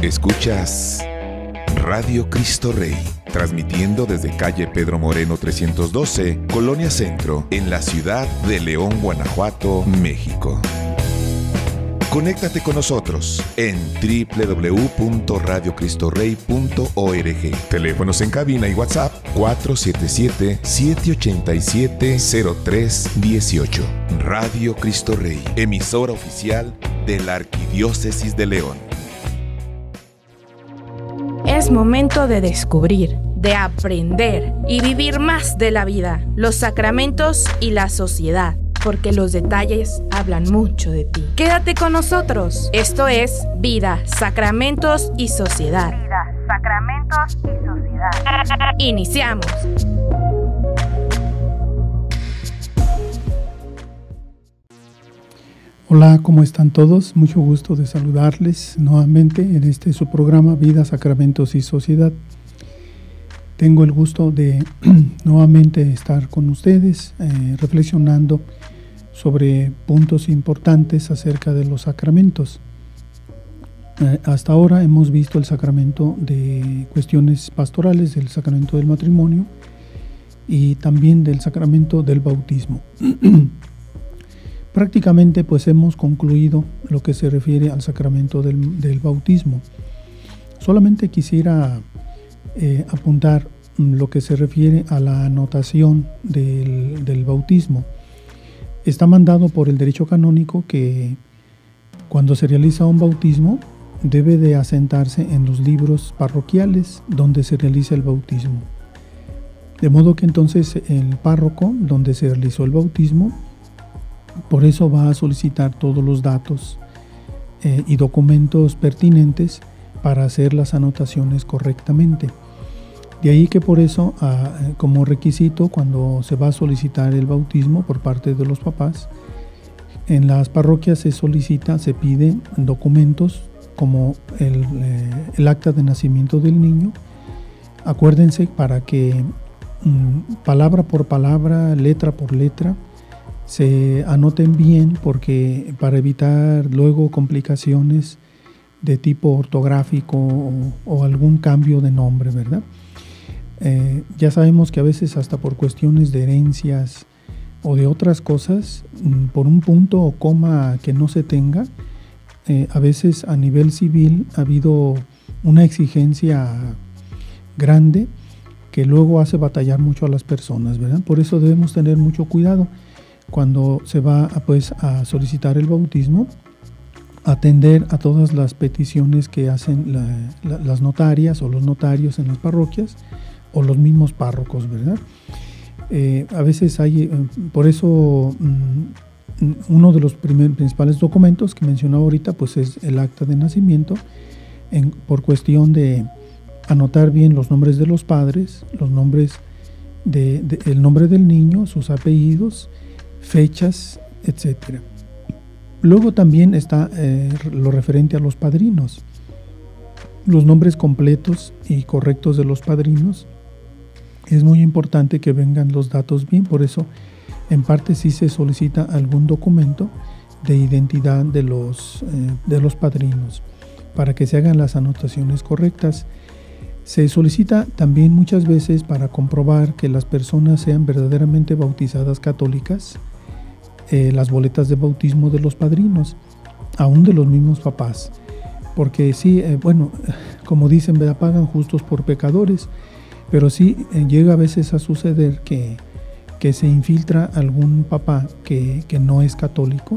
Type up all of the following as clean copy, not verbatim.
Escuchas Radio Cristo Rey, transmitiendo desde calle Pedro Moreno 312, Colonia Centro, en la ciudad de León, Guanajuato, México. Conéctate con nosotros en www.radiocristoRey.org. Teléfonos en cabina y WhatsApp 477-787-0318. Radio Cristo Rey, emisora oficial de la Arquidiócesis de León. Es momento de descubrir, de aprender y vivir más de la vida, los sacramentos y la sociedad, porque los detalles hablan mucho de ti. Quédate con nosotros. Esto es Vida, Sacramentos y Sociedad. Vida, Sacramentos y Sociedad. Iniciamos. Hola, ¿cómo están todos? Mucho gusto de saludarles nuevamente en su programa Vida, Sacramentos y Sociedad. Tengo el gusto de nuevamente estar con ustedes reflexionando sobre puntos importantes acerca de los sacramentos. Hasta ahora hemos visto el sacramento de cuestiones pastorales, el sacramento del matrimonio y también del sacramento del bautismo. Prácticamente pues hemos concluido lo que se refiere al sacramento del bautismo. Solamente quisiera apuntar lo que se refiere a la anotación del bautismo. Está mandado por el derecho canónico que cuando se realiza un bautismo debe de asentarse en los libros parroquiales donde se realiza el bautismo. De modo que entonces el párroco donde se realizó el bautismo, por eso va a solicitar todos los datos y documentos pertinentes para hacer las anotaciones correctamente. De ahí que por eso, como requisito, cuando se va a solicitar el bautismo por parte de los papás, en las parroquias se pide documentos como el acta de nacimiento del niño. Acuérdense para que palabra por palabra, letra por letra, se anoten bien, porque para evitar luego complicaciones de tipo ortográfico o algún cambio de nombre, ¿verdad? Ya sabemos que a veces hasta por cuestiones de herencias o de otras cosas, por un punto o coma que no se tenga, a veces a nivel civil ha habido una exigencia grande que luego hace batallar mucho a las personas, ¿verdad? Por eso debemos tener mucho cuidado cuando se va a solicitar el bautismo, atender a todas las peticiones que hacen las notarias o los notarios en las parroquias o los mismos párrocos, ¿verdad? A veces hay, por eso uno de los principales documentos que mencionaba ahorita pues es el acta de nacimiento, por cuestión de anotar bien los nombres de los padres, los nombres el nombre del niño, sus apellidos, fechas, etc. Luego también está lo referente a los padrinos, los nombres completos y correctos de los padrinos. Es muy importante que vengan los datos bien, por eso en parte sí se solicita algún documento de identidad de los padrinos para que se hagan las anotaciones correctas. Se solicita también muchas veces para comprobar que las personas sean verdaderamente bautizadas católicas, las boletas de bautismo de los padrinos, aún de los mismos papás, porque sí, como dicen, pagan justos por pecadores, pero sí llega a veces a suceder que se infiltra algún papá que no es católico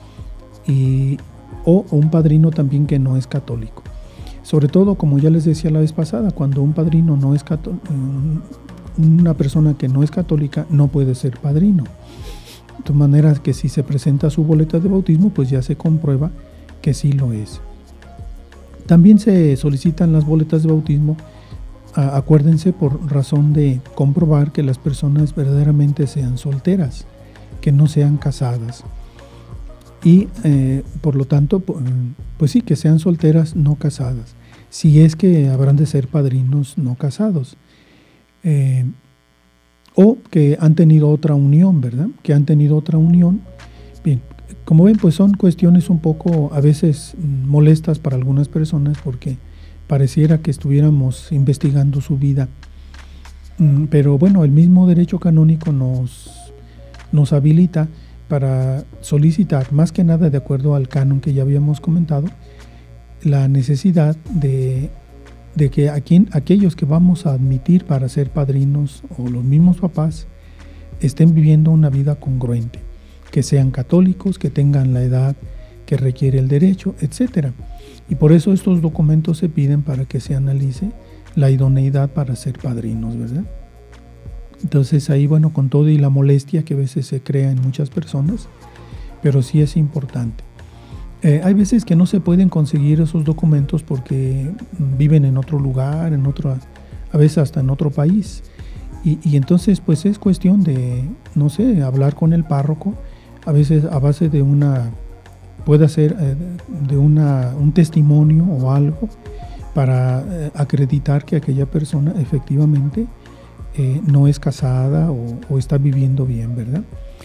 o un padrino también que no es católico. Sobre todo, como ya les decía la vez pasada, cuando un padrino no es católico, una persona que no es católica no puede ser padrino. De manera que si se presenta su boleta de bautismo, pues ya se comprueba que sí lo es. También se solicitan las boletas de bautismo, acuérdense, por razón de comprobar que las personas verdaderamente sean solteras, que no sean casadas. Y por lo tanto, pues sí, que sean solteras no casadas, si es que habrán de ser padrinos no casados, o que han tenido otra unión, ¿verdad? Que han tenido otra unión. Bien, como ven, pues son cuestiones un poco a veces molestas para algunas personas, porque pareciera que estuviéramos investigando su vida. Pero bueno, el mismo derecho canónico nos habilita para solicitar, más que nada de acuerdo al canon que ya habíamos comentado, la necesidad de que aquellos que vamos a admitir para ser padrinos o los mismos papás estén viviendo una vida congruente, que sean católicos, que tengan la edad que requiere el derecho, etc. Y por eso estos documentos se piden para que se analice la idoneidad para ser padrinos, ¿verdad? Entonces ahí, bueno, con todo y la molestia que a veces se crea en muchas personas, pero sí es importante. Hay veces que no se pueden conseguir esos documentos porque viven en otro lugar, a veces hasta en otro país. Y entonces pues es cuestión de, no sé, hablar con el párroco, a veces a base de puede ser de un testimonio o algo para acreditar que aquella persona efectivamente no es casada o está viviendo bien, ¿verdad?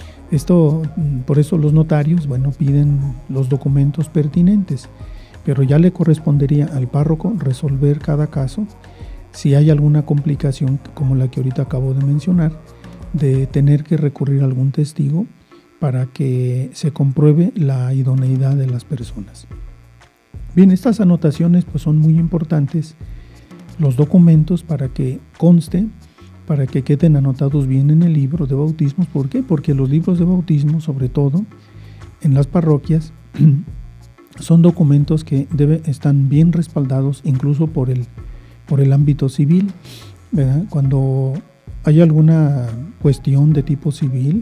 Por eso los notarios, bueno, piden los documentos pertinentes, pero ya le correspondería al párroco resolver cada caso. Si hay alguna complicación, como la que ahorita acabo de mencionar, de tener que recurrir a algún testigo para que se compruebe la idoneidad de las personas. Bien, estas anotaciones pues son muy importantes, los documentos, para que conste, para que queden anotados bien en el libro de bautismos. ¿Por qué? Porque los libros de bautismo, sobre todo en las parroquias, son documentos que están bien respaldados incluso por el ámbito civil, ¿verdad? Cuando hay alguna cuestión de tipo civil,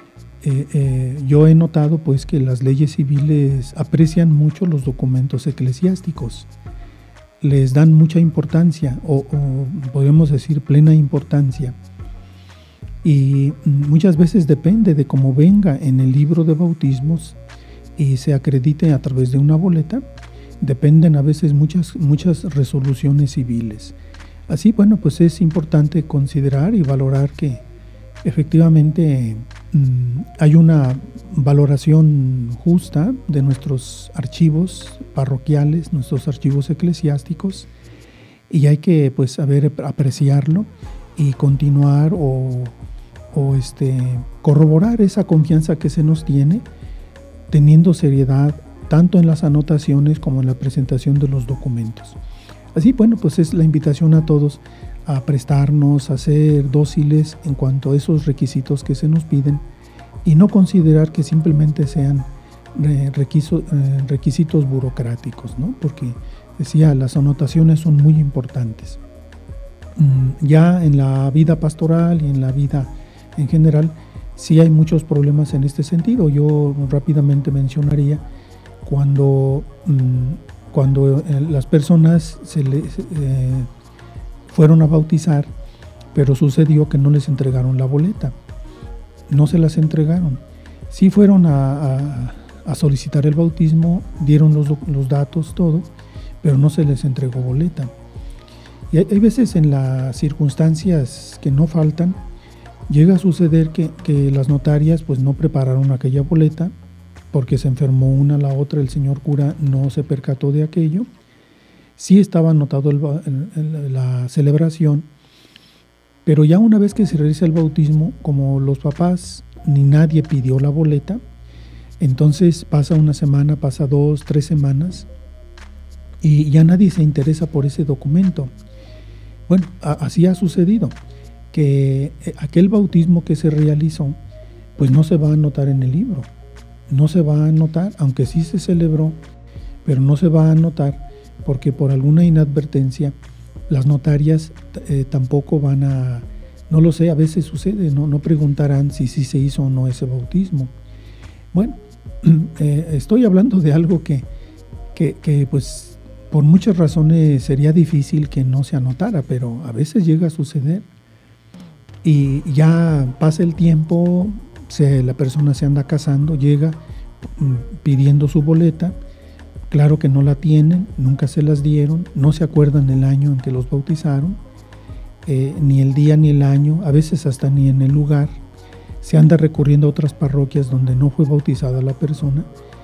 yo he notado pues que las leyes civiles aprecian mucho los documentos eclesiásticos, les dan mucha importancia o podemos decir plena importancia, y muchas veces depende de cómo venga en el libro de bautismos y se acredite a través de una boleta, dependen a veces muchas resoluciones civiles. Así, bueno, pues es importante considerar y valorar que efectivamente hay una valoración justa de nuestros archivos parroquiales, nuestros archivos eclesiásticos, y hay que pues saber apreciarlo y continuar o corroborar esa confianza que se nos tiene, teniendo seriedad tanto en las anotaciones como en la presentación de los documentos. Así, bueno, pues es la invitación a todos a prestarnos, a ser dóciles en cuanto a esos requisitos que se nos piden y no considerar que simplemente sean requisitos burocráticos, ¿no? Porque, decía, las anotaciones son muy importantes. Ya en la vida pastoral y en la vida en general, sí hay muchos problemas en este sentido. Yo rápidamente mencionaría cuando las personas fueron a bautizar, pero sucedió que no les entregaron la boleta, no se las entregaron. Sí fueron a solicitar el bautismo, dieron los datos, todo, pero no se les entregó boleta. Y hay veces en las circunstancias que no faltan, llega a suceder que las notarias pues no prepararon aquella boleta porque se enfermó una, la otra, el señor cura no se percató de aquello. Sí estaba anotado la celebración, pero ya una vez que se realiza el bautismo, como los papás ni nadie pidió la boleta, entonces pasa una semana, pasa 2, 3 semanas y ya nadie se interesa por ese documento. Bueno, así ha sucedido, que aquel bautismo que se realizó, pues no se va a anotar en el libro, no se va a anotar, aunque sí se celebró, pero no se va a anotar porque por alguna inadvertencia las notarias tampoco van a, no lo sé, a veces sucede, no preguntarán si sí se hizo o no ese bautismo. Bueno, estoy hablando de algo que pues por muchas razones sería difícil que no se anotara, pero a veces llega a suceder y ya pasa el tiempo, la persona se anda casando, llega pidiendo su boleta. Claro que no la tienen, nunca se las dieron, no se acuerdan el año en que los bautizaron, ni el día ni el año, a veces hasta ni en el lugar. Se anda recurriendo a otras parroquias donde no fue bautizada la persona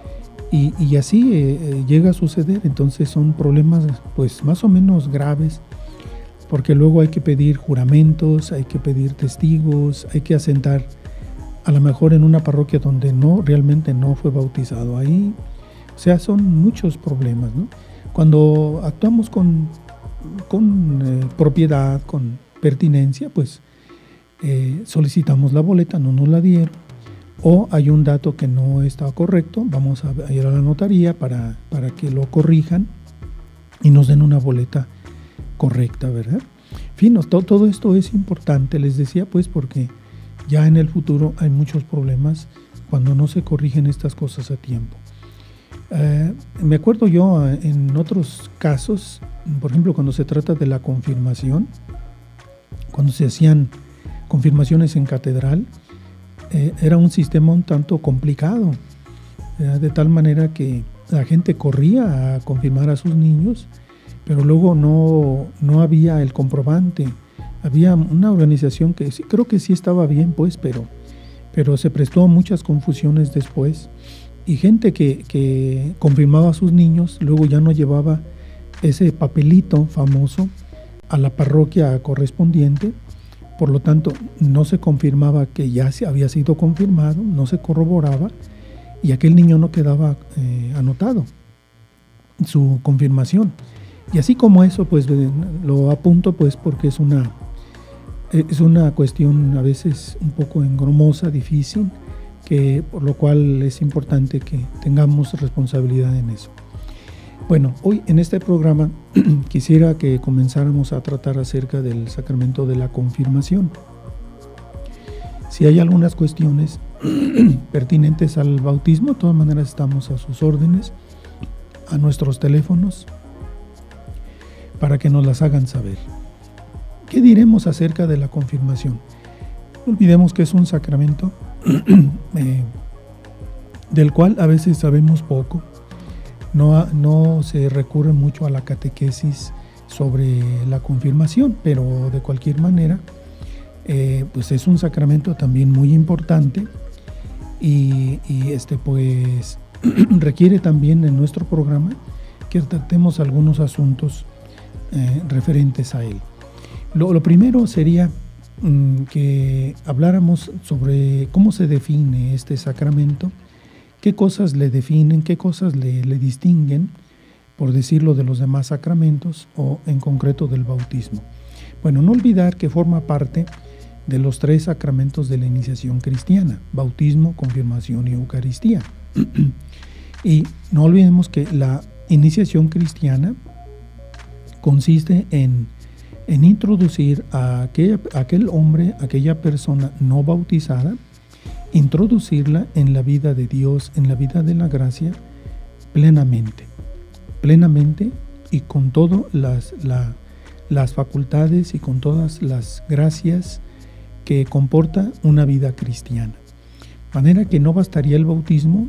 Y así llega a suceder. Entonces son problemas pues más o menos graves, porque luego hay que pedir juramentos, hay que pedir testigos, hay que asentar a lo mejor en una parroquia donde realmente no fue bautizado ahí. O sea, son muchos problemas, ¿no? Cuando actuamos con propiedad, con pertinencia, pues solicitamos la boleta, no nos la dieron, o hay un dato que no está correcto, vamos a ir a la notaría para que lo corrijan y nos den una boleta correcta, ¿verdad? En fin, todo esto es importante, les decía, pues porque ya en el futuro hay muchos problemas cuando no se corrigen estas cosas a tiempo. Me acuerdo yo en otros casos, por ejemplo, cuando se trata de la confirmación, cuando se hacían confirmaciones en catedral, era un sistema un tanto complicado, de tal manera que la gente corría a confirmar a sus niños, pero luego no había el comprobante. Había una organización que sí, creo que sí estaba bien, pues, pero se prestó a muchas confusiones después. Y gente que confirmaba a sus niños, luego ya no llevaba ese papelito famoso a la parroquia correspondiente. Por lo tanto, no se confirmaba que ya había sido confirmado, no se corroboraba, y aquel niño no quedaba anotado su confirmación. Y así como eso, pues lo apunto pues porque es una cuestión a veces un poco engromosa, difícil, por lo cual es importante que tengamos responsabilidad en eso. Bueno, hoy en este programa quisiera que comenzáramos a tratar acerca del sacramento de la confirmación. Si hay algunas cuestiones pertinentes al bautismo, de todas maneras estamos a sus órdenes, a nuestros teléfonos, para que nos las hagan saber. ¿Qué diremos acerca de la confirmación? No olvidemos que es un sacramento del cual a veces sabemos poco. No se recurre mucho a la catequesis sobre la confirmación, pero de cualquier manera, pues es un sacramento también muy importante y pues requiere también en nuestro programa que tratemos algunos asuntos referentes a él. Lo primero sería que habláramos sobre cómo se define este sacramento, qué cosas le definen, qué cosas le distinguen, por decirlo, de los demás sacramentos o en concreto del bautismo. Bueno, no olvidar que forma parte de los 3 sacramentos de la iniciación cristiana: bautismo, confirmación y Eucaristía. Y no olvidemos que la iniciación cristiana consiste en introducir a aquel hombre, aquella persona no bautizada, introducirla en la vida de Dios, en la vida de la gracia, plenamente y con todas las facultades y con todas las gracias que comporta una vida cristiana. De manera que no bastaría el bautismo,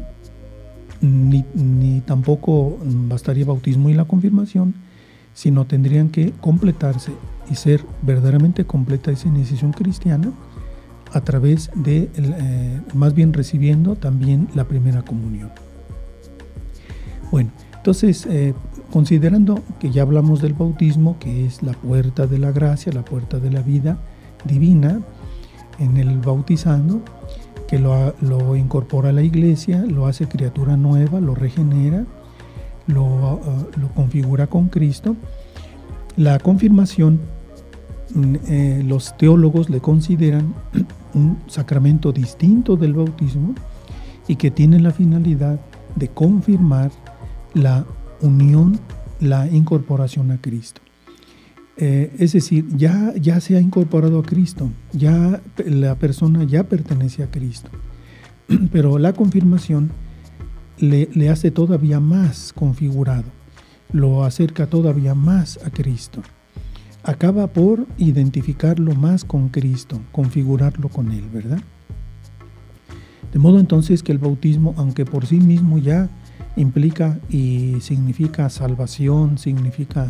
ni tampoco bastaría el bautismo y la confirmación, sino tendrían que completarse y ser verdaderamente completa esa iniciación cristiana a través de, más bien recibiendo también la primera comunión. Bueno, entonces, considerando que ya hablamos del bautismo, que es la puerta de la gracia, la puerta de la vida divina en el bautizando, que lo incorpora a la iglesia, lo hace criatura nueva, lo regenera, lo configura con Cristo. La confirmación, los teólogos le consideran un sacramento distinto del bautismo y que tiene la finalidad de confirmar la unión, la incorporación a Cristo. Es decir, ya se ha incorporado a Cristo, ya la persona ya pertenece a Cristo, pero la confirmación le hace todavía más configurado, lo acerca todavía más a Cristo. Acaba por identificarlo más con Cristo, configurarlo con Él, ¿verdad? De modo entonces que el bautismo, aunque por sí mismo ya implica y significa salvación, significa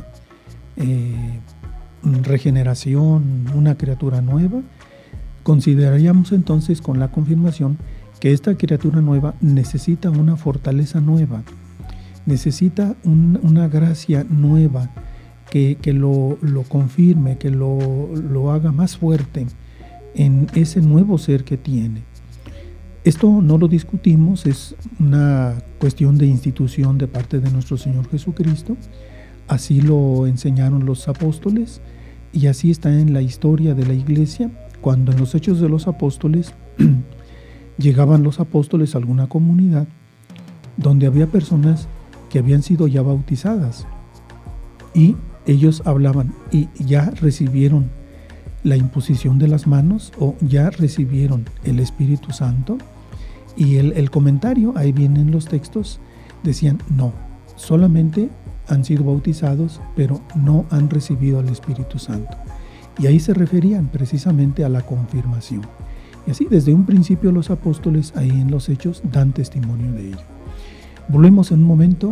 regeneración, una criatura nueva, consideraríamos entonces con la confirmación que que esta criatura nueva necesita una fortaleza nueva, necesita una gracia nueva que lo confirme, que lo haga más fuerte en ese nuevo ser que tiene. Esto no lo discutimos, es una cuestión de institución de parte de nuestro Señor Jesucristo. Así lo enseñaron los apóstoles y así está en la historia de la Iglesia. Cuando en los Hechos de los Apóstoles llegaban los apóstoles a alguna comunidad donde había personas que habían sido ya bautizadas y ellos hablaban y ya recibieron la imposición de las manos o ya recibieron el Espíritu Santo, y el comentario, ahí vienen los textos, decían no, solamente han sido bautizados pero no han recibido al Espíritu Santo, y ahí se referían precisamente a la confirmación. Y así desde un principio los apóstoles ahí en los Hechos dan testimonio de ello. Volvemos en un momento.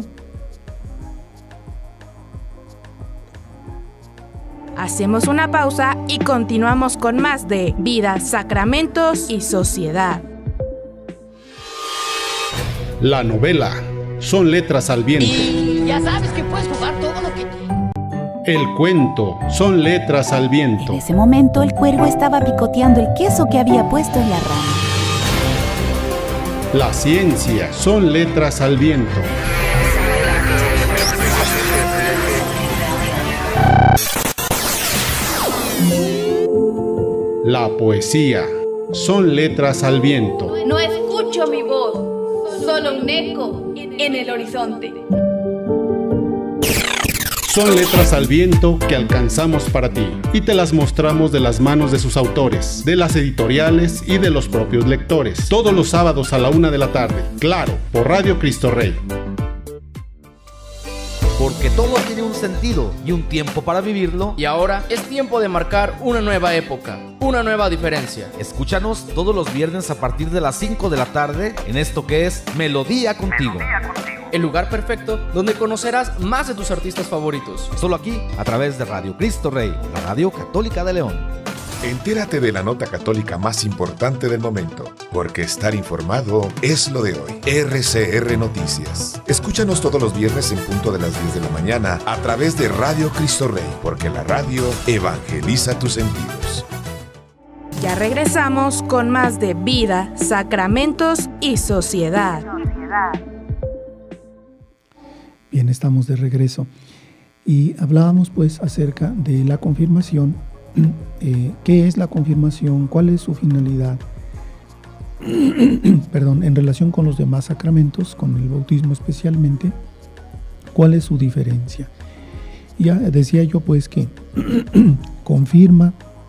Hacemos una pausa y continuamos con más de Vida, Sacramentos y Sociedad. La novela Son letras al viento. Y ya sabes que puedes jugar todo lo que... El cuento Son letras al viento. En ese momento el cuervo estaba picoteando el queso que había puesto en la rama. La ciencia Son letras al viento. La poesía Son letras al viento. No escucho mi voz, solo un eco en el horizonte. Son letras al viento que alcanzamos para ti y te las mostramos de las manos de sus autores, de las editoriales y de los propios lectores. Todos los sábados a la 1 de la tarde, claro, por Radio Cristo Rey. Porque todo tiene un sentido y un tiempo para vivirlo. Y ahora es tiempo de marcar una nueva época, una nueva diferencia. Escúchanos todos los viernes a partir de las 5 de la tarde en esto que es Melodía Contigo. El lugar perfecto donde conocerás más de tus artistas favoritos. Solo aquí, a través de Radio Cristo Rey, la radio católica de León. Entérate de la nota católica más importante del momento, porque estar informado es lo de hoy. RCR Noticias. Escúchanos todos los viernes en punto de las 10 de la mañana a través de Radio Cristo Rey, porque la radio evangeliza tus sentidos. Ya regresamos con más de Vida, Sacramentos y Sociedad. Bien, estamos de regreso y hablábamos pues acerca de la confirmación. ¿Qué es la confirmación? ¿Cuál es su finalidad? Perdón, en relación con los demás sacramentos, con el bautismo especialmente, ¿cuál es su diferencia? Ya decía yo pues que confirma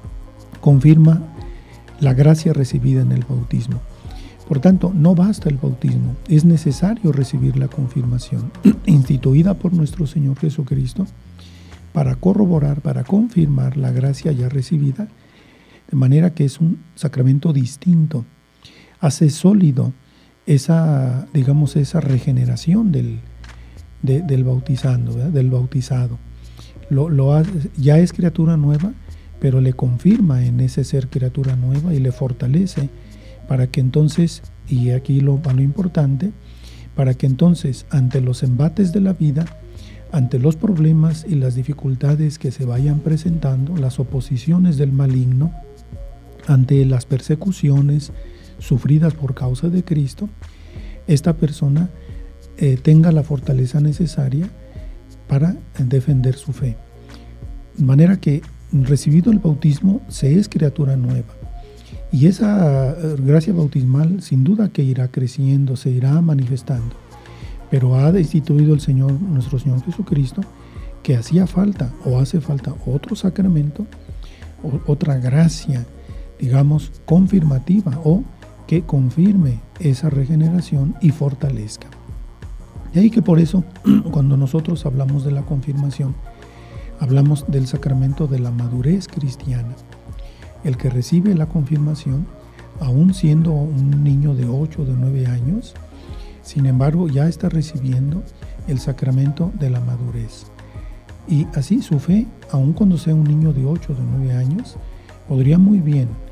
la gracia recibida en el bautismo. Por tanto, no basta el bautismo, es necesario recibir la confirmación instituida por nuestro Señor Jesucristo para corroborar, para confirmar la gracia ya recibida, de manera que es un sacramento distinto. Hace sólido esa, digamos, esa regeneración del bautizando, ¿verdad? Del bautizado. Ya es criatura nueva, pero le confirma en ese ser criatura nueva y le fortalece para que entonces, y aquí va lo importante, para que entonces ante los embates de la vida, ante los problemas y las dificultades que se vayan presentando, las oposiciones del maligno, ante las persecuciones sufridas por causa de Cristo, esta persona tenga la fortaleza necesaria para defender su fe. De manera que, recibido el bautismo, se es criatura nueva. Y esa gracia bautismal sin duda que irá creciendo, se irá manifestando. Pero ha instituido el Señor, nuestro Señor Jesucristo, que hacía falta o hace falta otro sacramento, otra gracia, digamos, confirmativa o que confirme esa regeneración y fortalezca. De ahí que por eso, cuando nosotros hablamos de la confirmación, hablamos del sacramento de la madurez cristiana. El que recibe la confirmación, aún siendo un niño de 8 o de 9 años, sin embargo ya está recibiendo el sacramento de la madurez. Y así su fe, aun cuando sea un niño de 8 o de 9 años, podría muy bien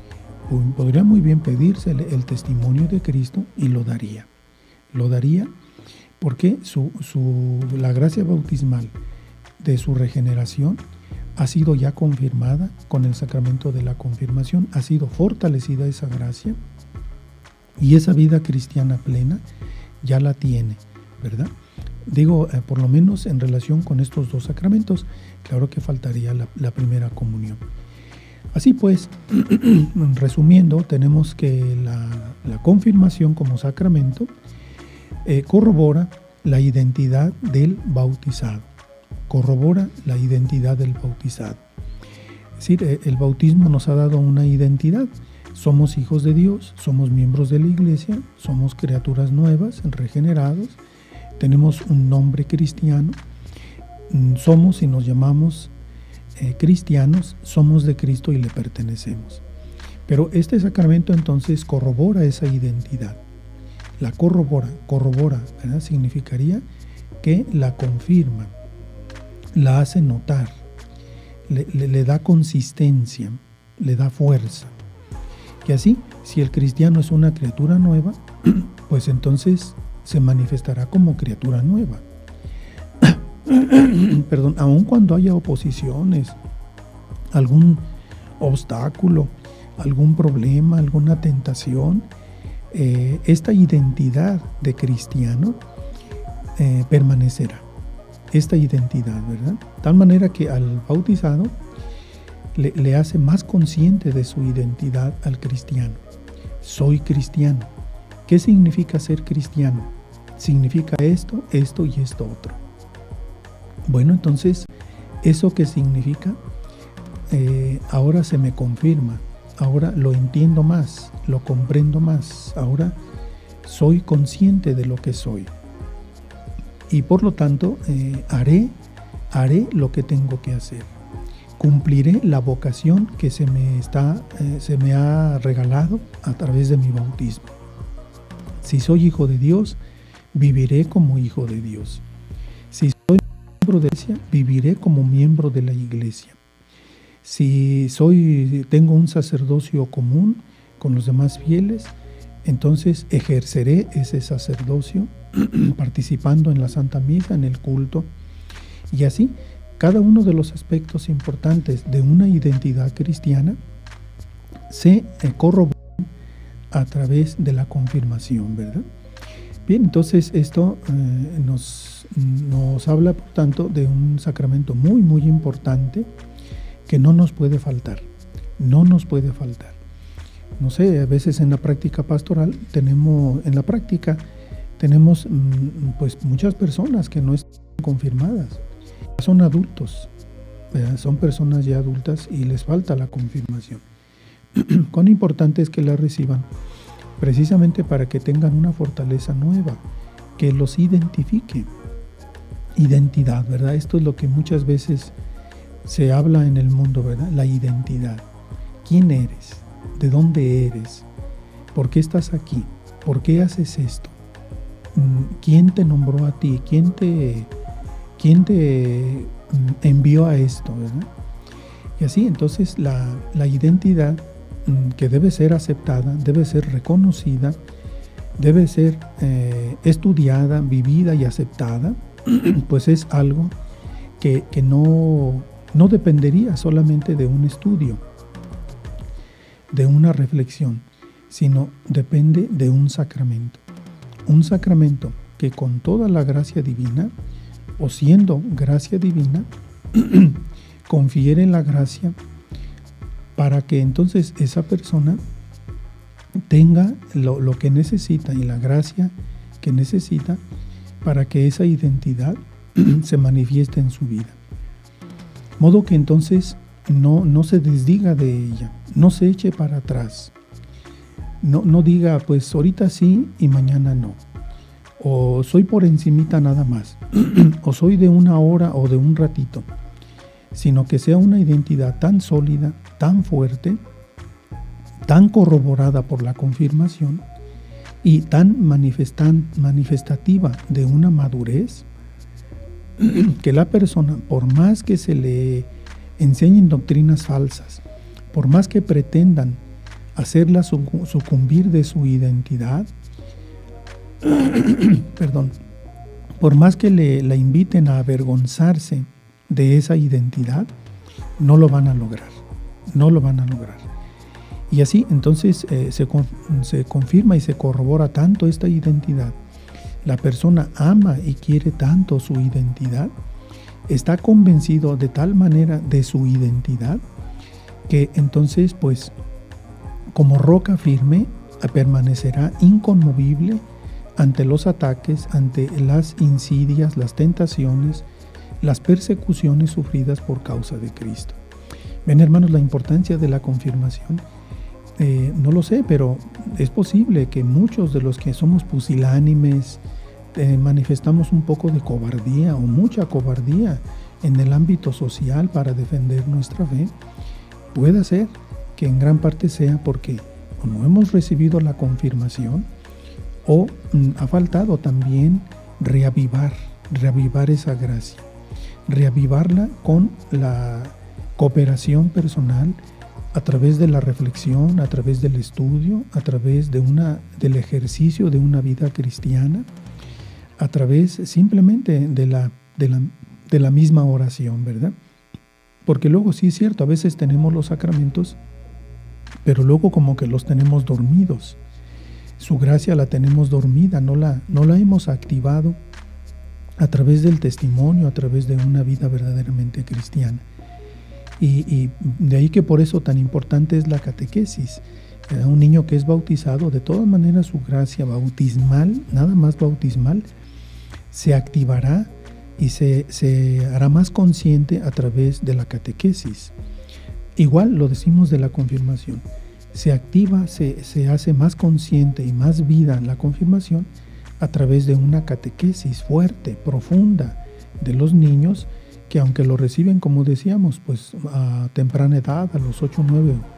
podría muy bien pedírsele el testimonio de Cristo y lo daría. Lo daría porque la gracia bautismal de su regeneración ha sido ya confirmada con el sacramento de la confirmación, ha sido fortalecida esa gracia y esa vida cristiana plena ya la tiene, ¿verdad? Digo, por lo menos en relación con estos dos sacramentos, claro que faltaría la primera comunión. Así pues, resumiendo, tenemos que la confirmación como sacramento corrobora la identidad del bautizado. Corrobora la identidad del bautizado. Es decir, el bautismo nos ha dado una identidad. Somos hijos de Dios, somos miembros de la Iglesia, somos criaturas nuevas, regenerados, tenemos un nombre cristiano, somos y nos llamamos cristianos, somos de Cristo y le pertenecemos. Pero este sacramento entonces corrobora esa identidad. La corrobora, ¿verdad? Significaría que la confirma, la hace notar, le da consistencia, le da fuerza. Y así, si el cristiano es una criatura nueva, pues entonces se manifestará como criatura nueva. Perdón, aun cuando haya oposiciones, algún obstáculo, algún problema, alguna tentación, esta identidad de cristiano permanecerá. Esta identidad, ¿verdad? De tal manera que al bautizado le hace más consciente de su identidad al cristiano. Soy cristiano. ¿Qué significa ser cristiano? Significa esto, esto y esto otro. Bueno, entonces, ¿eso qué significa? Ahora se me confirma, ahora lo entiendo más, lo comprendo más, ahora soy consciente de lo que soy. Y por lo tanto, haré lo que tengo que hacer. Cumpliré la vocación que se me ha regalado a través de mi bautismo. Si soy hijo de Dios, viviré como hijo de Dios. Si soy miembro de la Iglesia, viviré como miembro de la Iglesia. Si tengo un sacerdocio común con los demás fieles, entonces ejerceré ese sacerdocio participando en la Santa Misa, en el culto, y así cada uno de los aspectos importantes de una identidad cristiana se corroboran a través de la confirmación, ¿verdad? Bien, entonces esto nos habla, por tanto, de un sacramento muy, muy importante que no nos puede faltar. No nos puede faltar. No sé, a veces en la práctica pastoral tenemos pues muchas personas que no están confirmadas. Son adultos, ¿verdad? Son personas ya adultas y les falta la confirmación. Cuán importante es que la reciban, precisamente para que tengan una fortaleza nueva, que los identifique. Identidad, ¿verdad? Esto es lo que muchas veces se habla en el mundo, ¿verdad? La identidad. ¿Quién eres? ¿De dónde eres? ¿Por qué estás aquí? ¿Por qué haces esto? ¿Quién te nombró a ti? ¿Quién te envió a esto, ¿verdad? Y así, entonces, la identidad que debe ser aceptada, debe ser reconocida, debe ser estudiada, vivida y aceptada, pues es algo que no dependería solamente de un estudio, de una reflexión, sino depende de un sacramento. Un sacramento que con toda la gracia divina, o siendo gracia divina, confiere la gracia para que entonces esa persona tenga lo que necesita y la gracia que necesita para que esa identidad se manifieste en su vida. Modo que entonces no se desdiga de ella, no se eche para atrás, no diga pues ahorita sí y mañana no, o soy por encimita nada más, o soy de una hora o de un ratito, sino que sea una identidad tan sólida, tan fuerte, tan corroborada por la confirmación y tan manifestativa de una madurez, que la persona, por más que se le enseñen doctrinas falsas, por más que pretendan hacerla sucumbir de su identidad, perdón, por más que la inviten a avergonzarse de esa identidad, no lo van a lograr, no lo van a lograr. Y así entonces se confirma y se corrobora tanto esta identidad. La persona ama y quiere tanto su identidad, está convencido de tal manera de su identidad, que entonces pues como roca firme permanecerá inconmovible ante los ataques, ante las insidias, las tentaciones, las persecuciones sufridas por causa de Cristo. Ven, hermanos, la importancia de la confirmación. No lo sé, pero es posible que muchos de los que somos pusilánimes manifestamos un poco de cobardía o mucha cobardía en el ámbito social para defender nuestra fe. Puede ser que en gran parte sea porque no hemos recibido la confirmación, o ha faltado también reavivar esa gracia, reavivarla con la cooperación personal, a través de la reflexión, a través del estudio, a través del ejercicio de una vida cristiana, a través simplemente de la misma oración, ¿verdad? Porque luego sí es cierto, a veces tenemos los sacramentos, pero luego como que los tenemos dormidos. Su gracia la tenemos dormida, no la hemos activado a través del testimonio, a través de una vida verdaderamente cristiana. Y de ahí que por eso tan importante es la catequesis. Un niño que es bautizado, de todas maneras su gracia bautismal, nada más bautismal, se activará y se hará más consciente a través de la catequesis. Igual lo decimos de la confirmación. Se activa, se hace más consciente y más vida la confirmación a través de una catequesis fuerte, profunda de los niños, que aunque lo reciben, como decíamos, pues a temprana edad, a los 8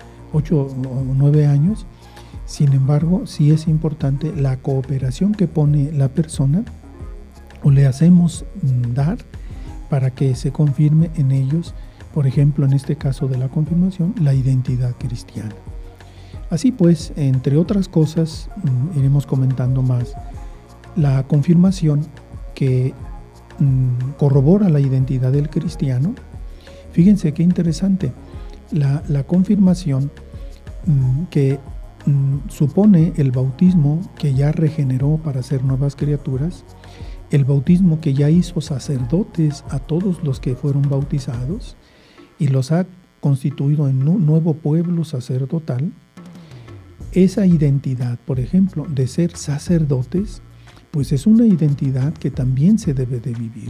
o 9 años, sin embargo, sí es importante la cooperación que pone la persona o le hacemos dar para que se confirme en ellos, por ejemplo, en este caso de la confirmación, la identidad cristiana. Así pues, entre otras cosas, iremos comentando más. La confirmación que corrobora la identidad del cristiano. Fíjense qué interesante. La confirmación que supone el bautismo que ya regeneró para ser nuevas criaturas, el bautismo que ya hizo sacerdotes a todos los que fueron bautizados y los ha constituido en un nuevo pueblo sacerdotal. Esa identidad, por ejemplo, de ser sacerdotes, pues es una identidad que también se debe de vivir.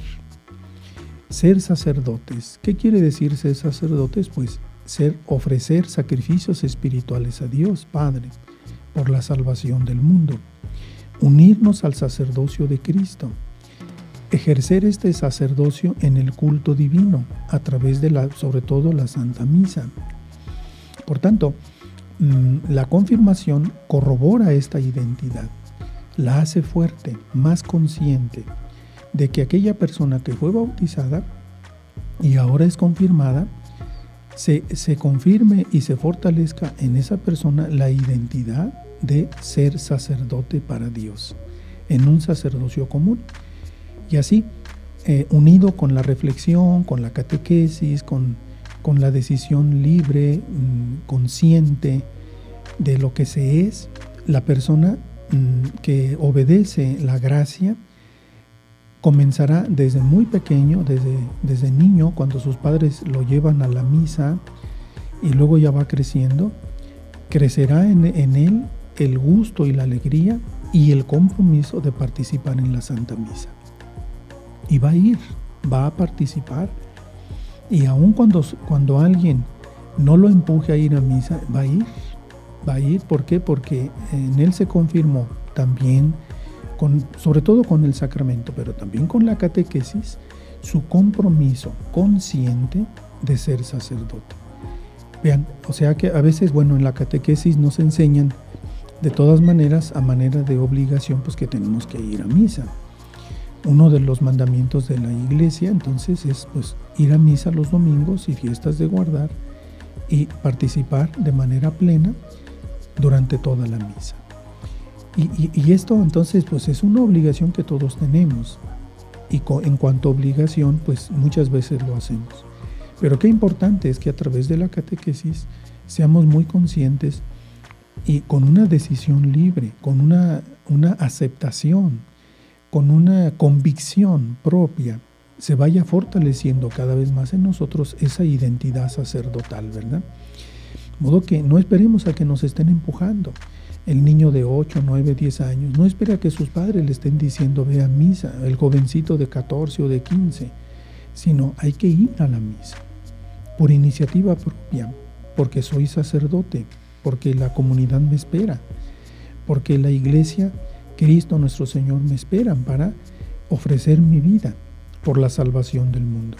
Ser sacerdotes, ¿qué quiere decir ser sacerdotes? Pues ofrecer sacrificios espirituales a Dios Padre por la salvación del mundo, unirnos al sacerdocio de Cristo, ejercer este sacerdocio en el culto divino a través de sobre todo la Santa Misa. Por tanto, la confirmación corrobora esta identidad, la hace fuerte, más consciente de que aquella persona que fue bautizada y ahora es confirmada, se confirme y se fortalezca en esa persona la identidad de ser sacerdote para Dios, en un sacerdocio común. Y así, unido con la reflexión, con la catequesis, con la decisión libre, consciente de lo que se es, la persona que obedece la gracia comenzará desde muy pequeño, desde niño, cuando sus padres lo llevan a la misa, y luego ya va creciendo, crecerá en él el gusto y la alegría y el compromiso de participar en la Santa Misa. Y va a participar, y aun cuando alguien no lo empuje a ir a misa, va a ir. ¿Por qué? Porque en él se confirmó también, sobre todo con el sacramento, pero también con la catequesis, su compromiso consciente de ser sacerdote. Vean, o sea que a veces, en la catequesis nos enseñan de todas maneras, a manera de obligación, pues que tenemos que ir a misa. Uno de los mandamientos de la Iglesia, entonces, es pues ir a misa los domingos y fiestas de guardar y participar de manera plena durante toda la misa. Y esto entonces pues es una obligación que todos tenemos, y en cuanto a obligación pues muchas veces lo hacemos. Pero qué importante es que a través de la catequesis seamos muy conscientes y con una decisión libre, con una aceptación, con una convicción propia, se vaya fortaleciendo cada vez más en nosotros esa identidad sacerdotal, ¿verdad? De modo que no esperemos a que nos estén empujando. El niño de 8, 9, 10 años no espera que sus padres le estén diciendo ve a misa, el jovencito de 14 o de 15, sino hay que ir a la misa por iniciativa propia, porque soy sacerdote, porque la comunidad me espera, porque la iglesia, Cristo nuestro Señor me esperan para ofrecer mi vida por la salvación del mundo.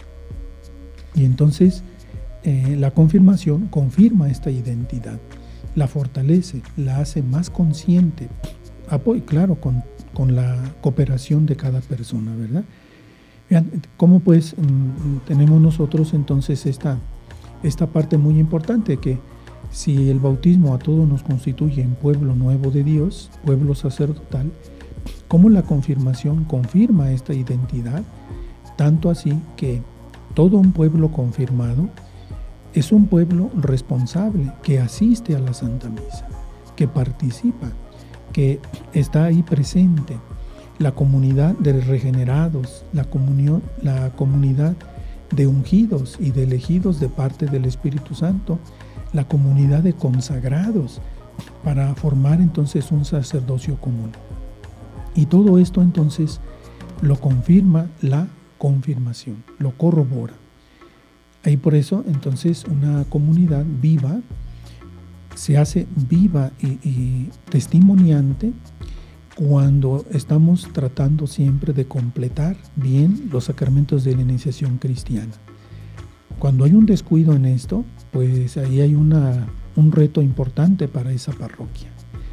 Y entonces la confirmación confirma esta identidad, la fortalece, la hace más consciente, claro, con la cooperación de cada persona, ¿verdad? Vean, ¿cómo pues tenemos nosotros entonces esta parte muy importante, que si el bautismo a todos nos constituye en pueblo nuevo de Dios, pueblo sacerdotal, cómo la confirmación confirma esta identidad, tanto así que todo un pueblo confirmado es un pueblo responsable que asiste a la Santa Misa, que participa, que está ahí presente. La comunidad de regenerados, la comunidad de ungidos y de elegidos de parte del Espíritu Santo, la comunidad de consagrados, para formar entonces un sacerdocio común. Y todo esto entonces lo confirma la confirmación, lo corrobora. Ahí por eso entonces una comunidad viva se hace viva y testimoniante cuando estamos tratando siempre de completar bien los sacramentos de la iniciación cristiana. Cuando hay un descuido en esto, pues ahí hay un reto importante para esa parroquia.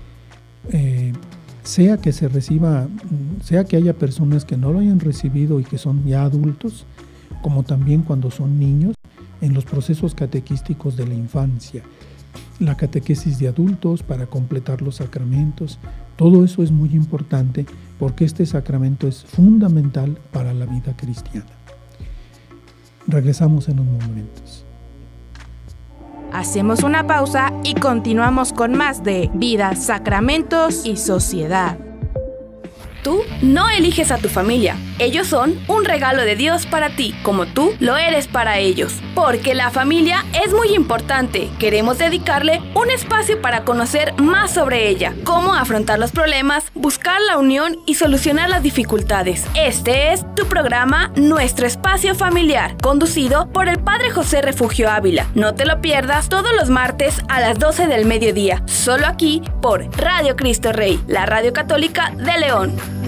Sea que se reciba, sea que haya personas que no lo hayan recibido y que son ya adultos, como también cuando son niños, en los procesos catequísticos de la infancia, la catequesis de adultos para completar los sacramentos, todo eso es muy importante porque este sacramento es fundamental para la vida cristiana. Regresamos en unos momentos. Hacemos una pausa y continuamos con más de Vida, Sacramentos y Sociedad. Tú no eliges a tu familia. Ellos son un regalo de Dios para ti, como tú lo eres para ellos. Porque la familia es muy importante. Queremos dedicarle un espacio para conocer más sobre ella, cómo afrontar los problemas, buscar la unión y solucionar las dificultades. Este es tu programa Nuestro Espacio Familiar, conducido por el Padre José Refugio Ávila. No te lo pierdas todos los martes a las 12 del mediodía, solo aquí por Radio Cristo Rey, la radio católica de León.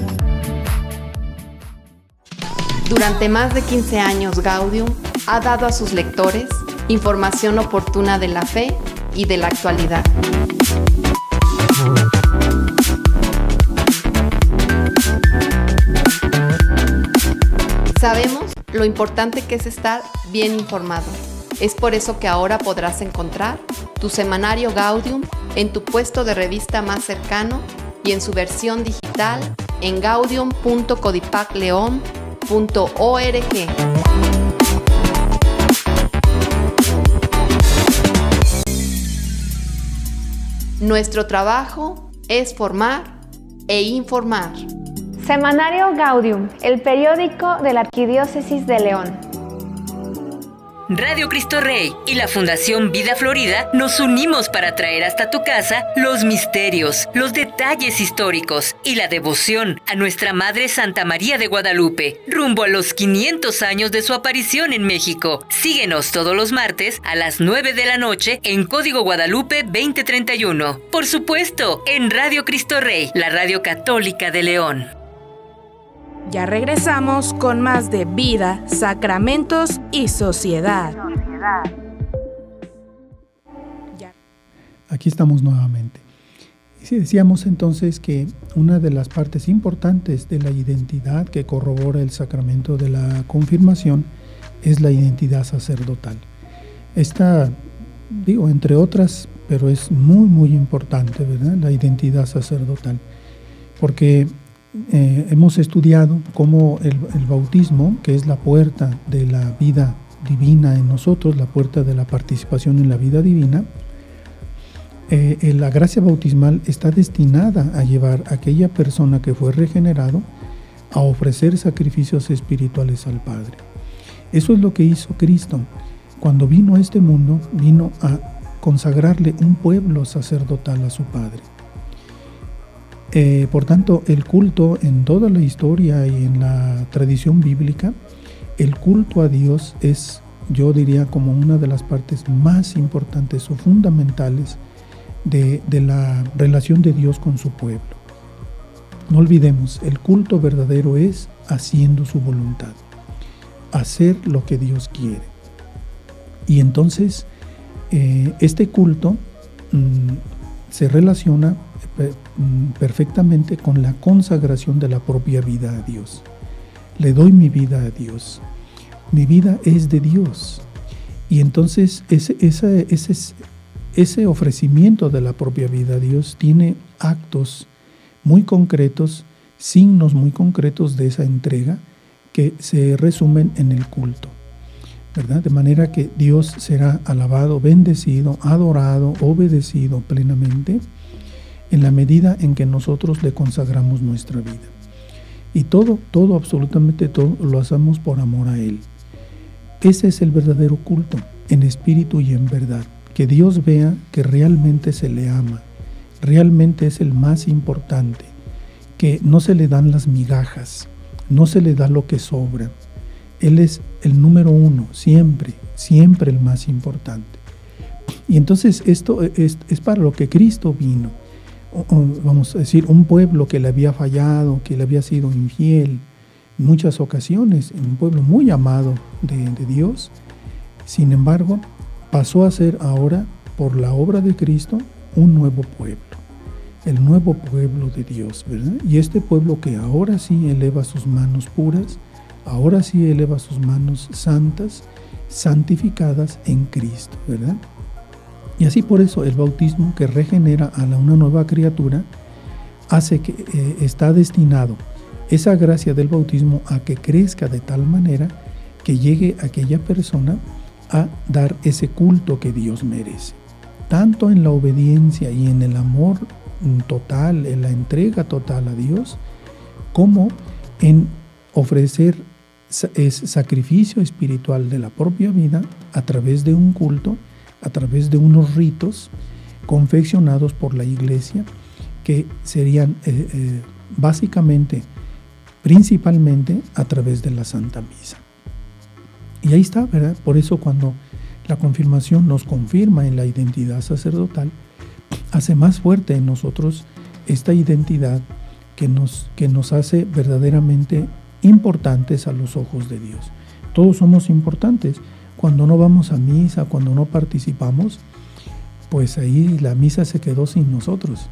Durante más de 15 años, Gaudium ha dado a sus lectores información oportuna de la fe y de la actualidad. Sabemos lo importante que es estar bien informado. Es por eso que ahora podrás encontrar tu semanario Gaudium en tu puesto de revista más cercano y en su versión digital en gaudium.codipacleon.org. Nuestro trabajo es formar e informar. Semanario Gaudium, el periódico de la Arquidiócesis de León. Radio Cristo Rey y la Fundación Vida Florida nos unimos para traer hasta tu casa los misterios, los detalles históricos y la devoción a nuestra Madre Santa María de Guadalupe, rumbo a los 500 años de su aparición en México. Síguenos todos los martes a las 9 de la noche en Código Guadalupe 2031. Por supuesto, en Radio Cristo Rey, la radio católica de León. Ya regresamos con más de Vida, Sacramentos y Sociedad. Aquí estamos nuevamente. Y decíamos entonces que una de las partes importantes de la identidad que corrobora el sacramento de la confirmación es la identidad sacerdotal. Esta, entre otras pero es muy, muy importante, ¿verdad? La identidad sacerdotal. Porque hemos estudiado cómo el bautismo, que es la puerta de la vida divina en nosotros, la puerta de la participación en la vida divina, la gracia bautismal está destinada a llevar a aquella persona que fue regenerado a ofrecer sacrificios espirituales al Padre. Eso es lo que hizo Cristo. Cuando vino a este mundo, vino a consagrarle un pueblo sacerdotal a su Padre. Por tanto, el culto en toda la historia y en la tradición bíblica, el culto a Dios es, yo diría, como una de las partes más importantes o fundamentales de la relación de Dios con su pueblo. No olvidemos, el culto verdadero es haciendo su voluntad, hacer lo que Dios quiere. Y entonces, este culto se relaciona perfectamente con la consagración de la propia vida a Dios. Le doy mi vida a Dios. Mi vida es de Dios. Y entonces ese ofrecimiento de la propia vida a Dios tiene actos muy concretos, signos muy concretos de esa entrega que se resumen en el culto, ¿verdad? De manera que Dios será alabado, bendecido, adorado, obedecido plenamente en la medida en que nosotros le consagramos nuestra vida. Y todo, absolutamente todo, lo hacemos por amor a Él. Ese es el verdadero culto, en espíritu y en verdad. Que Dios vea que realmente se le ama, realmente es el más importante, que no se le dan las migajas, no se le da lo que sobra. Él es el número uno, siempre, siempre el más importante. Y entonces esto es para lo que Cristo vino. Vamos a decir, un pueblo que le había fallado, que le había sido infiel en muchas ocasiones, un pueblo muy amado de Dios. Sin embargo, pasó a ser ahora, por la obra de Cristo, un nuevo pueblo, el nuevo pueblo de Dios, ¿verdad? Y este pueblo que ahora sí eleva sus manos puras, ahora sí eleva sus manos santas, santificadas en Cristo, ¿verdad? Y así por eso el bautismo, que regenera a una nueva criatura, hace que está destinado esa gracia del bautismo a que crezca de tal manera que llegue aquella persona a dar ese culto que Dios merece, tanto en la obediencia y en el amor total, en la entrega total a Dios, como en ofrecer sacrificio espiritual de la propia vida a través de un culto, a través de unos ritos confeccionados por la Iglesia, que serían básicamente, principalmente a través de la Santa Misa. Y ahí está, ¿verdad? Por eso cuando la confirmación nos confirma en la identidad sacerdotal, hace más fuerte en nosotros esta identidad que nos hace verdaderamente importantes a los ojos de Dios. Todos somos importantes. Cuando no vamos a misa, cuando no participamos, pues ahí la misa se quedó sin nosotros.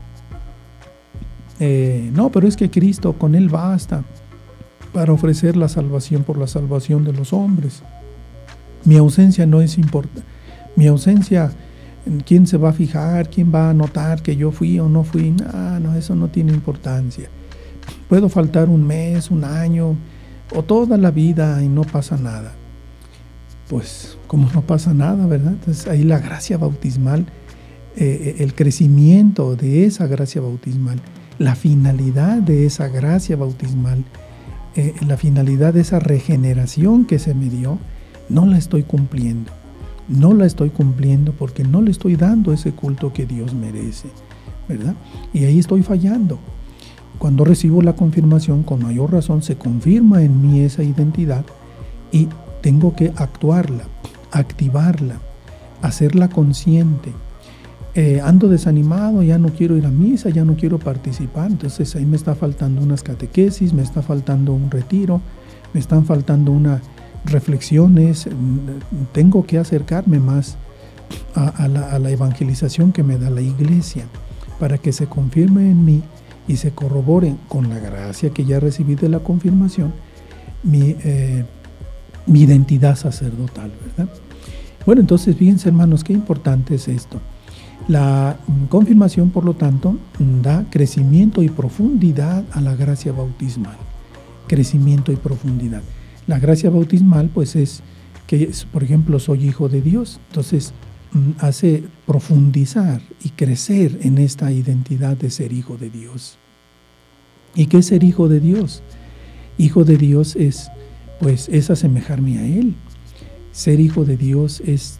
No, pero es que Cristo, con Él basta para ofrecer la salvación por la salvación de los hombres. Mi ausencia no es importante. Mi ausencia, ¿quién se va a fijar? ¿Quién va a notar que yo fui o no fui? No, eso no tiene importancia. Puedo faltar un mes, un año o toda la vida y no pasa nada. Pues como no pasa nada, ¿verdad? Entonces ahí la gracia bautismal, el crecimiento de esa gracia bautismal, la finalidad de esa gracia bautismal, la finalidad de esa regeneración que se me dio, no la estoy cumpliendo. No la estoy cumpliendo porque no le estoy dando ese culto que Dios merece, ¿verdad? Y ahí estoy fallando. Cuando recibo la confirmación, con mayor razón se confirma en mí esa identidad y tengo que actuarla, activarla, hacerla consciente. Ando desanimado, ya no quiero ir a misa, ya no quiero participar, entonces ahí me está faltando unas catequesis, me está faltando un retiro, me están faltando unas reflexiones, tengo que acercarme más a la evangelización que me da la Iglesia, para que se confirme en mí y se corrobore con la gracia que ya recibí de la confirmación, mi identidad sacerdotal, ¿verdad? Bueno, entonces fíjense, hermanos, qué importante es esto. La confirmación, por lo tanto, da crecimiento y profundidad a la gracia bautismal. Crecimiento y profundidad. La gracia bautismal, pues, es que, por ejemplo, soy hijo de Dios. Entonces, hace profundizar y crecer en esta identidad de ser hijo de Dios. ¿Y qué es ser hijo de Dios? Hijo de Dios es asemejarme a Él. Ser hijo de Dios es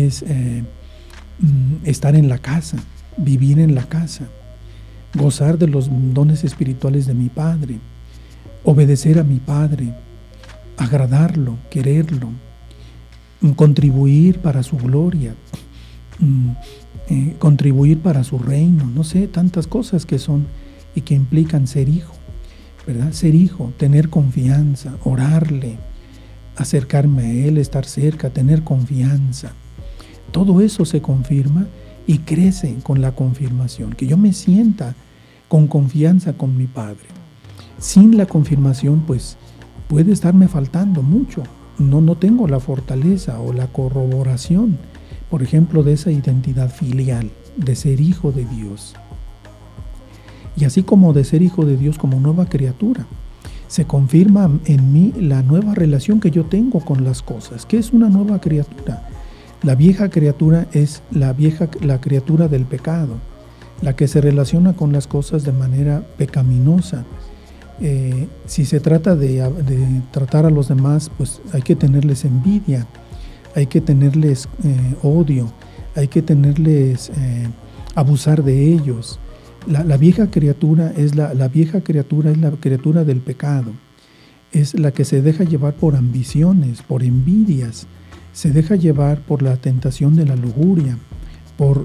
estar en la casa, vivir en la casa, gozar de los dones espirituales de mi Padre, obedecer a mi Padre, agradarlo, quererlo, contribuir para su gloria, contribuir para su reino, no sé, tantas cosas que son y que implican ser hijo, ¿verdad? Ser hijo, tener confianza, orarle, acercarme a Él, estar cerca, tener confianza. Todo eso se confirma y crece con la confirmación, que yo me sienta con confianza con mi Padre. Sin la confirmación, pues, puede estarme faltando mucho. No tengo la fortaleza o la corroboración, por ejemplo, de esa identidad filial, de ser hijo de Dios. Y así como de ser hijo de Dios como nueva criatura, se confirma en mí la nueva relación que yo tengo con las cosas. ¿Qué es una nueva criatura? La vieja criatura es la criatura del pecado, la que se relaciona con las cosas de manera pecaminosa. Si se trata de tratar a los demás, pues hay que tenerles envidia, hay que tenerles odio, hay que tenerles abusar de ellos. La vieja criatura es la criatura del pecado, es la que se deja llevar por ambiciones, por envidias, se deja llevar por la tentación de la lujuria, por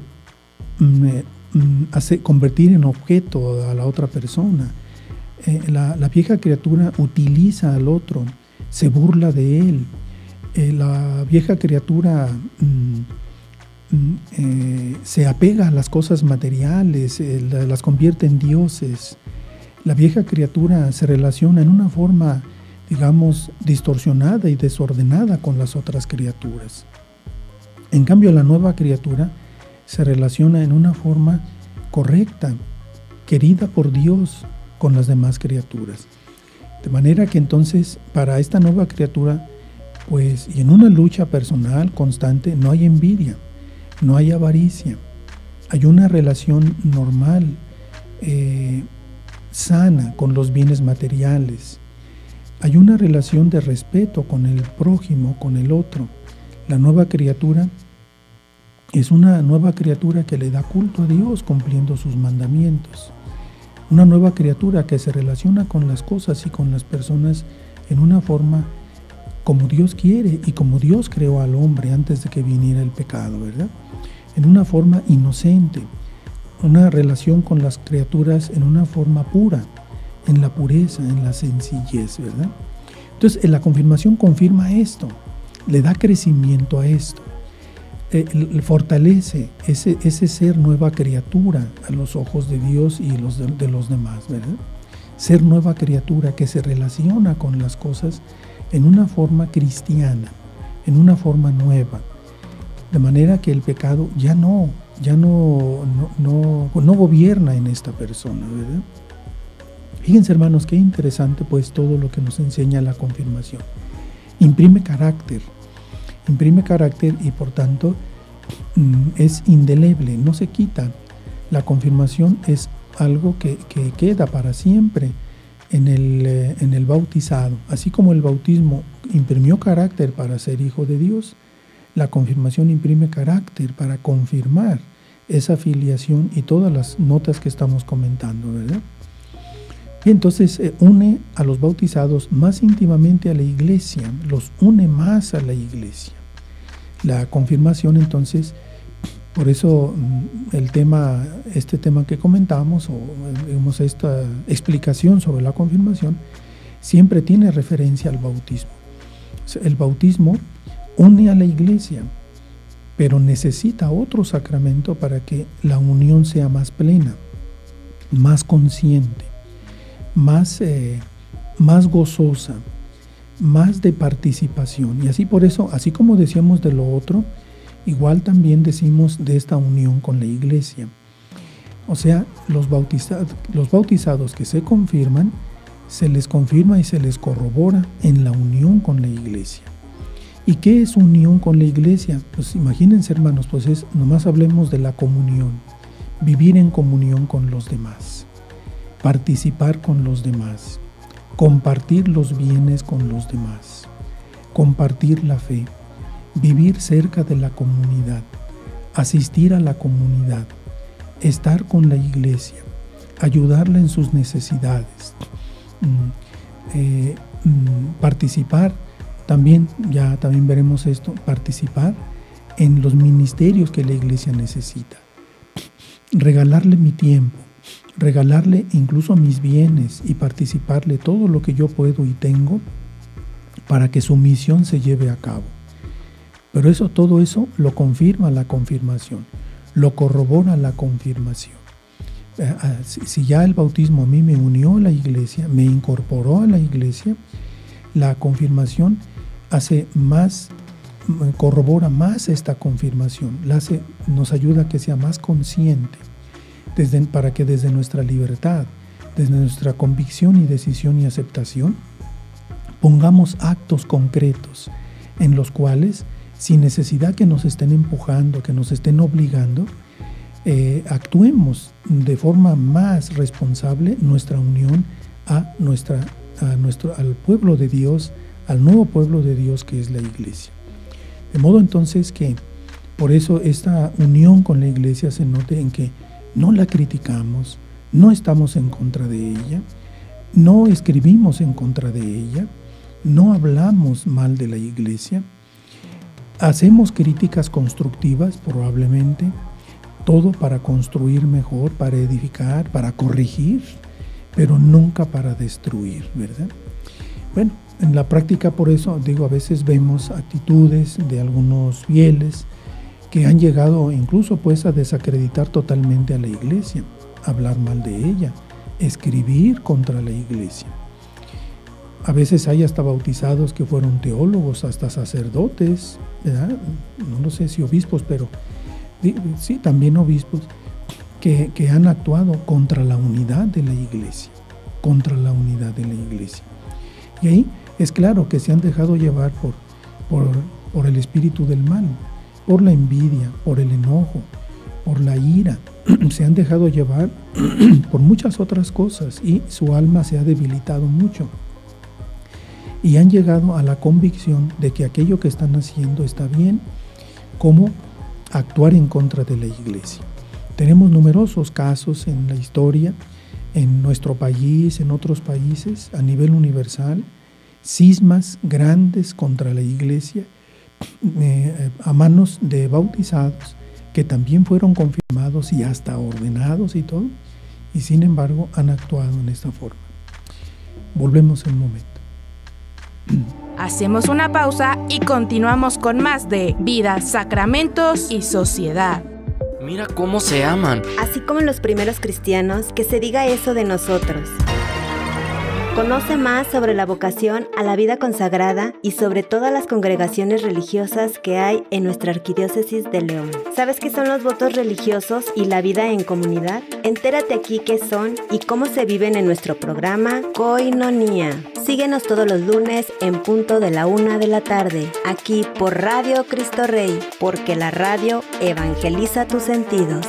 convertir en objeto a la otra persona. La vieja criatura utiliza al otro, se burla de él. La vieja criatura se apega a las cosas materiales, las convierte en dioses. La vieja criatura se relaciona en una forma, digamos, distorsionada y desordenada con las otras criaturas. En cambio, la nueva criatura se relaciona en una forma correcta, querida por Dios, con las demás criaturas. De manera que entonces, para esta nueva criatura, pues, y en una lucha personal constante, no hay envidia, no hay avaricia, hay una relación normal, sana con los bienes materiales, hay una relación de respeto con el prójimo, con el otro. La nueva criatura es una nueva criatura que le da culto a Dios cumpliendo sus mandamientos. Una nueva criatura que se relaciona con las cosas y con las personas en una forma como Dios quiere y como Dios creó al hombre antes de que viniera el pecado, ¿verdad? En una forma inocente, una relación con las criaturas en una forma pura, en la pureza, en la sencillez, ¿verdad? Entonces, la confirmación confirma esto, le da crecimiento a esto, fortalece ese ser nueva criatura a los ojos de Dios y de los demás, ¿verdad? Ser nueva criatura que se relaciona con las cosas en una forma cristiana, en una forma nueva, de manera que el pecado ya no gobierna en esta persona, ¿verdad? Fíjense, hermanos, qué interesante pues todo lo que nos enseña la confirmación. Imprime carácter y por tanto es indeleble, no se quita. La confirmación es algo que queda para siempre en el bautizado. Así como el bautismo imprimió carácter para ser hijo de Dios, la confirmación imprime carácter para confirmar esa filiación y todas las notas que estamos comentando, ¿verdad? Y entonces une a los bautizados más íntimamente a la iglesia, los une más a la iglesia. La confirmación, entonces, por eso este tema que comentamos, o digamos esta explicación sobre la confirmación, siempre tiene referencia al bautismo. El bautismo une a la iglesia, pero necesita otro sacramento para que la unión sea más plena, más consciente, más gozosa, más de participación. Y así por eso, así como decíamos de lo otro, Igual también decimos de esta unión con la iglesia. O sea, los bautizados que se confirman, se les confirma y se les corrobora en la unión con la iglesia. ¿Y qué es unión con la iglesia? Pues imagínense, hermanos, pues nomás hablemos de la comunión, vivir en comunión con los demás, participar con los demás, compartir los bienes con los demás, compartir la fe, vivir cerca de la comunidad, asistir a la comunidad, estar con la iglesia, ayudarla en sus necesidades, participar, también veremos esto, participar en los ministerios que la iglesia necesita, regalarle mi tiempo, regalarle incluso mis bienes y participarle todo lo que yo puedo y tengo para que su misión se lleve a cabo. Pero todo eso lo confirma la confirmación, lo corrobora la confirmación. Si ya el bautismo a mí me unió a la iglesia, me incorporó a la iglesia, la confirmación corrobora más esta confirmación, nos ayuda a que sea más consciente, para que desde nuestra libertad, desde nuestra convicción y decisión y aceptación, pongamos actos concretos en los cuales, sin necesidad que nos estén empujando, que nos estén obligando, actuemos de forma más responsable nuestra unión al pueblo de Dios, al nuevo pueblo de Dios que es la iglesia. De modo entonces que por eso esta unión con la iglesia se note en que no la criticamos, no estamos en contra de ella, no escribimos en contra de ella, no hablamos mal de la iglesia, hacemos críticas constructivas probablemente, todo para construir mejor, para edificar, para corregir, pero nunca para destruir, ¿verdad? Bueno, en la práctica por eso, a veces vemos actitudes de algunos fieles que han llegado incluso pues a desacreditar totalmente a la iglesia, hablar mal de ella, escribir contra la iglesia. A veces hay hasta bautizados que fueron teólogos, hasta sacerdotes, ¿verdad? No lo sé si obispos, pero sí, también obispos que han actuado contra la unidad de la iglesia, Y ahí es claro que se han dejado llevar por el espíritu del mal, por la envidia, por el enojo, por la ira. Se han dejado llevar por muchas otras cosas y su alma se ha debilitado mucho. Y han llegado a la convicción de que aquello que están haciendo está bien, como actuar en contra de la iglesia. Tenemos numerosos casos en la historia, en nuestro país, en otros países, a nivel universal, cismas grandes contra la iglesia, a manos de bautizados, que también fueron confirmados y hasta ordenados y todo, y sin embargo han actuado en esta forma. Volvemos en un momento. Hacemos una pausa y continuamos con más de Vida, Sacramentos y Sociedad. Mira cómo se aman. Así como en los primeros cristianos, que se diga eso de nosotros. Conoce más sobre la vocación a la vida consagrada y sobre todas las congregaciones religiosas que hay en nuestra Arquidiócesis de León. ¿Sabes qué son los votos religiosos y la vida en comunidad? Entérate aquí qué son y cómo se viven en nuestro programa Koinonía. Síguenos todos los lunes en punto de la 1 de la tarde, aquí por Radio Cristo Rey, porque la radio evangeliza tus sentidos.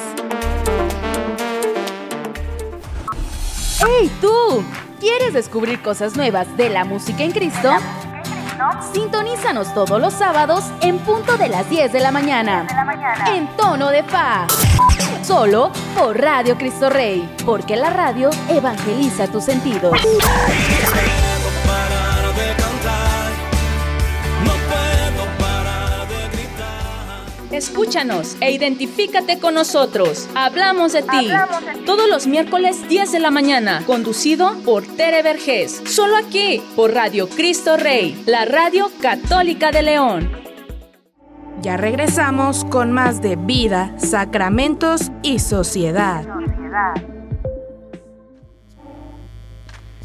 ¡Hey, tú! ¿Quieres descubrir cosas nuevas de la música en Cristo? Sintonízanos todos los sábados en punto de las 10 de la mañana. En tono de fa. Solo por Radio Cristo Rey, porque la radio evangeliza tus sentidos. Escúchanos e identifícate con nosotros. Hablamos de ti. Todos los miércoles 10 de la mañana, conducido por Tere Vergés. Solo aquí, por Radio Cristo Rey, la radio católica de León. Ya regresamos con más de Vida, Sacramentos y Sociedad.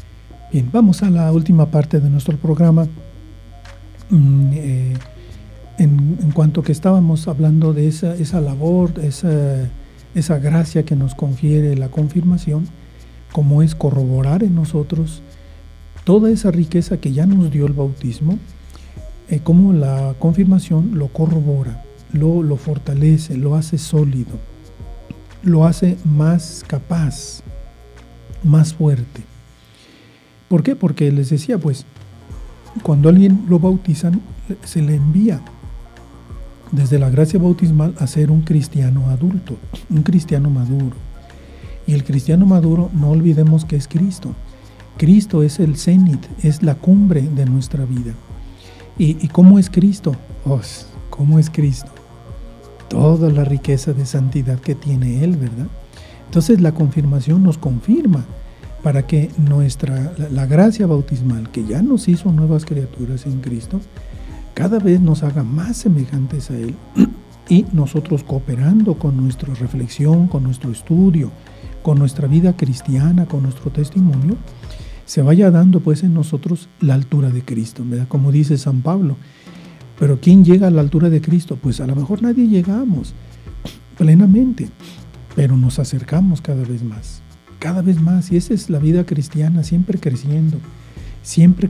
Bien, vamos a la última parte de nuestro programa. en cuanto que estábamos hablando de esa labor, esa gracia que nos confiere la confirmación, como es corroborar en nosotros toda esa riqueza que ya nos dio el bautismo, como la confirmación lo corrobora, lo fortalece, lo hace sólido, lo hace más capaz, más fuerte. ¿Por qué? Porque les decía, pues, cuando alguien lo bautizan, se le envía desde la gracia bautismal a ser un cristiano adulto, un cristiano maduro. Y el cristiano maduro, no olvidemos que es Cristo. Cristo es el cenit, es la cumbre de nuestra vida. ¿Y cómo es Cristo? ¿Cómo es Cristo? Toda la riqueza de santidad que tiene Él, ¿verdad? Entonces la confirmación nos confirma para que la gracia bautismal, que ya nos hizo nuevas criaturas en Cristo, cada vez nos haga más semejantes a Él, y nosotros cooperando con nuestra reflexión, con nuestro estudio, con nuestra vida cristiana, con nuestro testimonio, se vaya dando pues en nosotros la altura de Cristo, ¿verdad? Como dice San Pablo. Pero ¿quién llega a la altura de Cristo? Pues a lo mejor nadie llegamos plenamente, pero nos acercamos cada vez más, y esa es la vida cristiana, siempre creciendo, siempre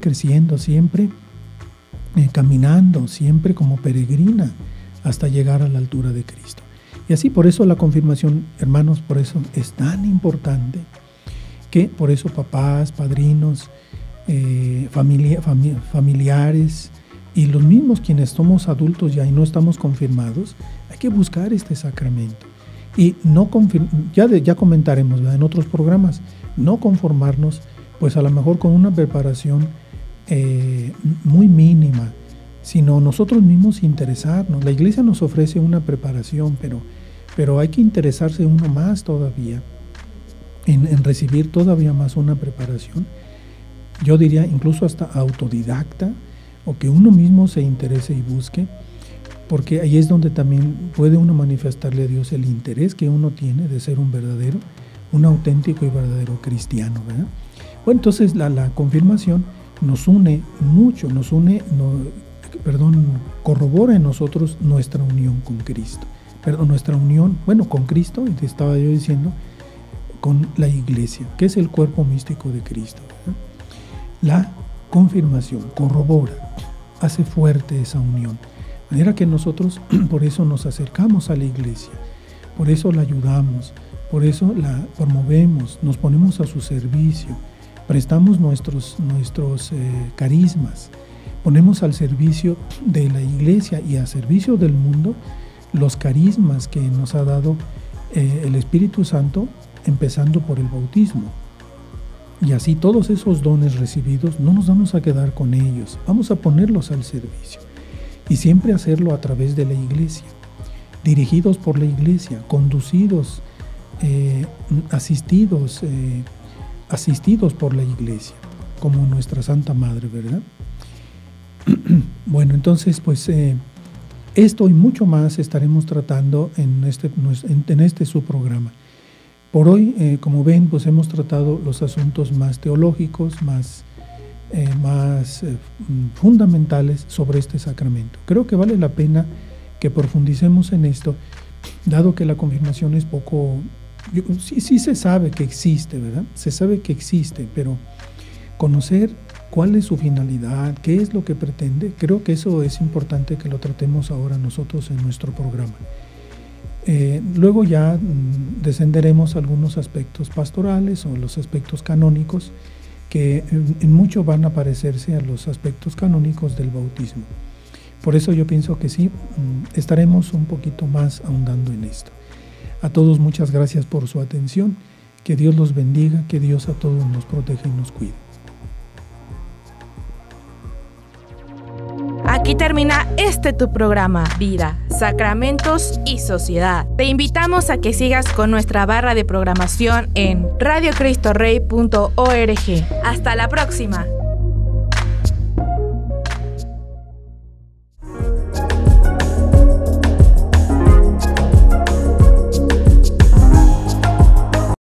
caminando, siempre como peregrina, hasta llegar a la altura de Cristo. Y así, por eso la confirmación, hermanos, por eso es tan importante, que por eso papás, padrinos, familiares y los mismos quienes somos adultos ya y no estamos confirmados, hay que buscar este sacramento. Y no ya comentaremos, ¿verdad?, en otros programas, no conformarnos pues a lo mejor con una preparación muy mínima, sino nosotros mismos interesarnos. La Iglesia nos ofrece una preparación, pero hay que interesarse uno más todavía en recibir todavía más una preparación. Yo diría incluso hasta autodidacta, o que uno mismo se interese y busque, porque ahí es donde también puede uno manifestarle a Dios el interés que uno tiene de ser un auténtico y verdadero cristiano, ¿verdad? Bueno, entonces la confirmación nos une mucho, corrobora en nosotros nuestra unión con Cristo. Nuestra unión, con Cristo, te estaba yo diciendo, con la Iglesia, que es el cuerpo místico de Cristo, ¿verdad? La confirmación corrobora, hace fuerte esa unión, de manera que nosotros por eso nos acercamos a la Iglesia, por eso la ayudamos, por eso la promovemos, nos ponemos a su servicio, prestamos nuestros carismas, ponemos al servicio de la Iglesia y al servicio del mundo los carismas que nos ha dado el Espíritu Santo, empezando por el bautismo. Y así todos esos dones recibidos no nos vamos a quedar con ellos, vamos a ponerlos al servicio. Y siempre hacerlo a través de la Iglesia, dirigidos por la Iglesia, conducidos, asistidos por la Iglesia, como nuestra Santa Madre, ¿verdad? Bueno, entonces pues esto y mucho más estaremos tratando en este su programa. Por hoy, como ven, pues hemos tratado los asuntos más teológicos, más fundamentales sobre este sacramento. Creo que vale la pena que profundicemos en esto, dado que la confirmación es poco... Sí se sabe que existe, ¿verdad? Se sabe que existe, pero conocer cuál es su finalidad, qué es lo que pretende, creo que eso es importante que lo tratemos ahora nosotros en nuestro programa. Luego ya descenderemos a algunos aspectos pastorales o los aspectos canónicos que en mucho van a parecerse a los aspectos canónicos del bautismo. Por eso yo pienso que sí, estaremos un poquito más ahondando en esto. A todos muchas gracias por su atención, que Dios los bendiga, que Dios a todos nos proteja y nos cuide. Aquí termina tu programa, Vida, Sacramentos y Sociedad. Te invitamos a que sigas con nuestra barra de programación en radiocristorrey.org. Hasta la próxima.